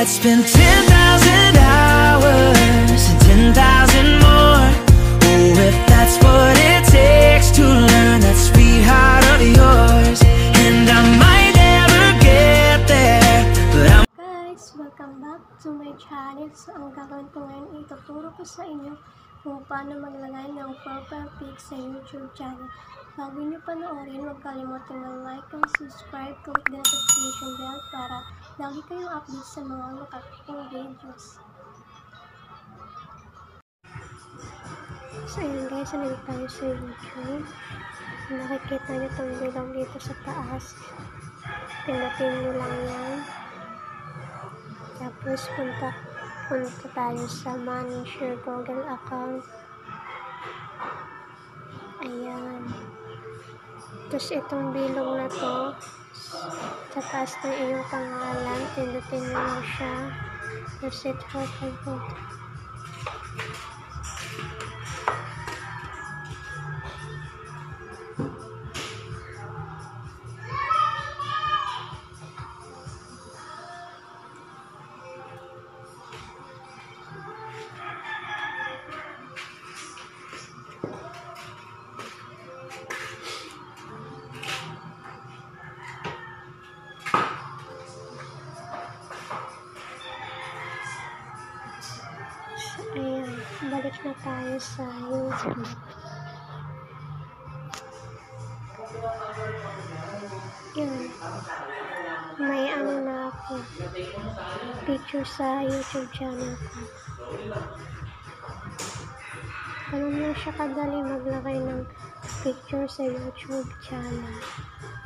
I'd spend 10,000 hours and 10,000 more. Oh, if that's what it takes to learn that sweetheart of yours. And I might never get there, but I'm... Guys, welcome back to my channel. So, ang gagawin ko ngayon, ituturo ko sa inyo kung paano maglagay ng profile pic sa YouTube channel. Bago nyo panoorin, huwag kalimutan ng like and subscribe, click the notification bell para lagi kayong update sa mga makakapong videos. So, ayan guys, nandito tayo sa YouTube. Nakikita nyo itong bilog dito sa taas. Pinapin nyo lang yan. Tapos, punta tayo sa manage your Google account. Ayan. Tapos, itong bilog na to, sa taas ng iyong pangalan, pindutin mo lang siya. Tapos, ito po. Ayan, balik na tayo sa YouTube. Ayan, may ano na ako, picture sa YouTube channel ko. Ganun lang siya kadali maglagay ng picture sa YouTube channel.